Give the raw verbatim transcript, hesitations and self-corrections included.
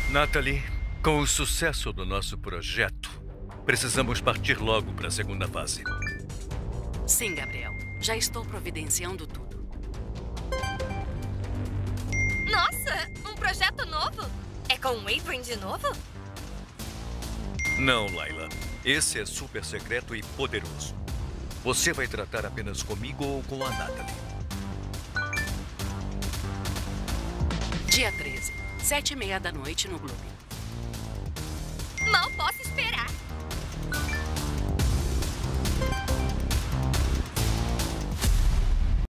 Natalie, com o sucesso do nosso projeto, precisamos partir logo para a segunda fase. Sim, Gabriel. Já estou providenciando tudo. Nossa, um projeto novo? É com o Adrian de novo? Não, Layla. Esse é super secreto e poderoso. Você vai tratar apenas comigo ou com a Natalie. Dia treze, sete e meia da noite no Globo. Mal posso esperar.